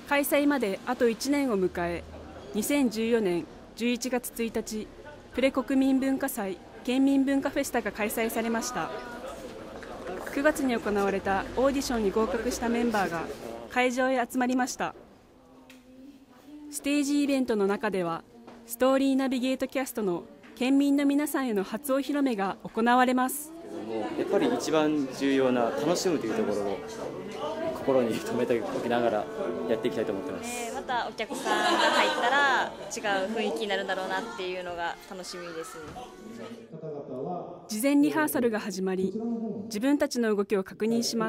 開催まであと1年を迎え、2014年11月1日、プレ国民文化祭県民文化フェスタが開催されました。9月に行われたオーディションに合格したメンバーが会場へ集まりました。ステージイベントの中では、ストーリーナビゲートキャストの県民の皆さんへの初お披露目が行われます。 やっぱり一番重要な楽しむというところを心に留めておきながらやっていきたいと思ってます。 またお客さんが入ったら違う雰囲気になるんだろうなっていうのが楽しみです。 事前リハーサルが始まり、自分たちの動きを確認します。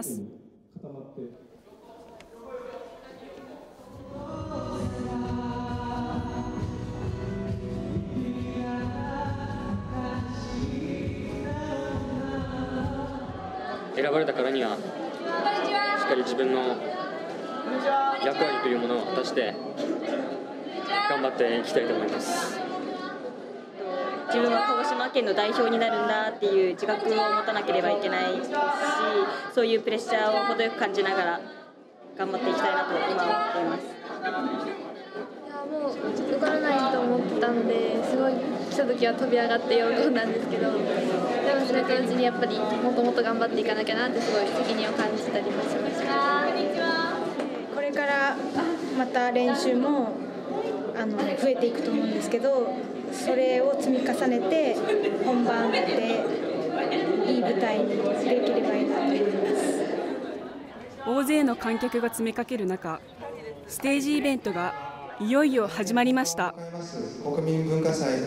選ばれたからにはしっかり自分の役割というものを果たして頑張っていきたいと思います。 自分は鹿児島県の代表になるんだっていう自覚を持たなければいけないですし、そういうプレッシャーを程よく感じながら頑張っていきたいなと今思っています。 もう受からないと思ってたので、すごい来た時は飛び上がって喜んだんですけど、でもそれと同時にやっぱりもっともっと頑張っていかなきゃなってすごい責任を感じたりもしました。 これからまた練習も増えていくと思うんですけど、それを積み重ねて本番でいい舞台にできればいいなと思います。 大勢の観客が詰めかける中、ステージイベントがいよいよ始まりました。 国民文化祭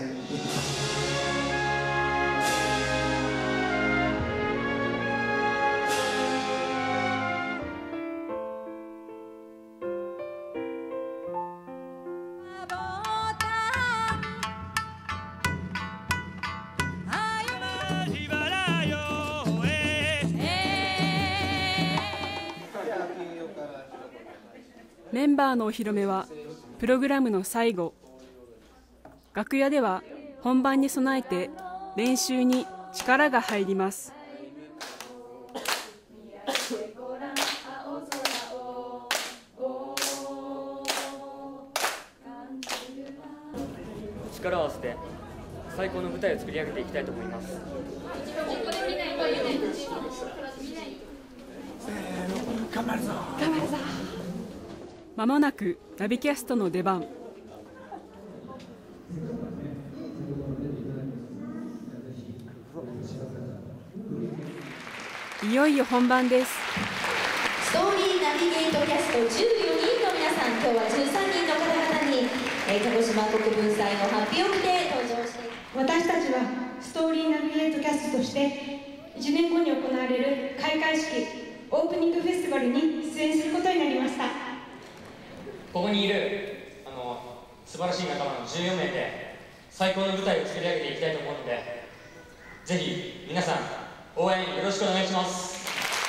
メンバーのお披露目はプログラムの最後。楽屋では本番に備えて練習に力が入ります。 力を合わせて最高の舞台を作り上げていきたいと思います。 頑張るぞ。 まもなくナビキャストの出番。いよいよ本番です。 ストーリーナビゲートキャスト14人の皆さん、今日は13人の方々に鹿児島国分祭のハッピーオフで登場して、 私たちはストーリーナビゲートキャストとして1年後に行われる開会式オープニングフェスティバルに出演することになりました。 ここにいる素晴らしい仲間の14名で最高の舞台を作り上げていきたいと思うので、ぜひ皆さん応援よろしくお願いします。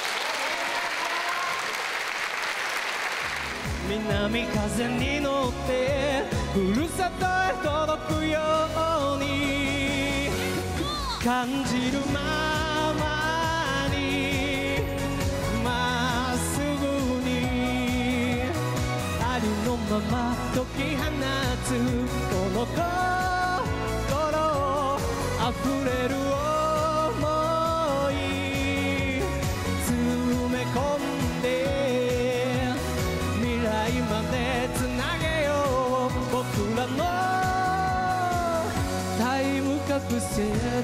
南風に乗ってふるさとへ届くように感じるままにまっすぐにありのまま解き放つこの心あふれる想い詰め込んで未来までつなげよう僕らのタイムカプセル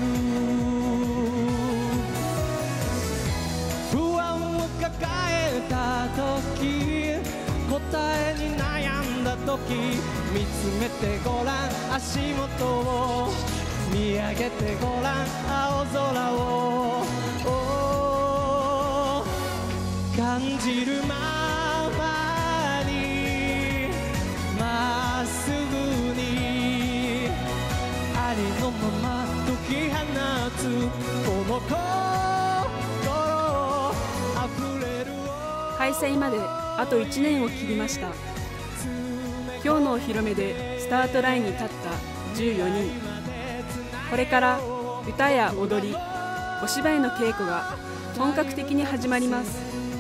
不安を抱えた時答えに悩んだ時見つめてごらん足元を見上げてごらん青空を感じるままにまっすぐにありのまま解き放つこの心あふれる開催まであと1年を切りました。今日のお披露目でスタートラインに立った14人。これから歌や踊り、お芝居の稽古が本格的に始まります。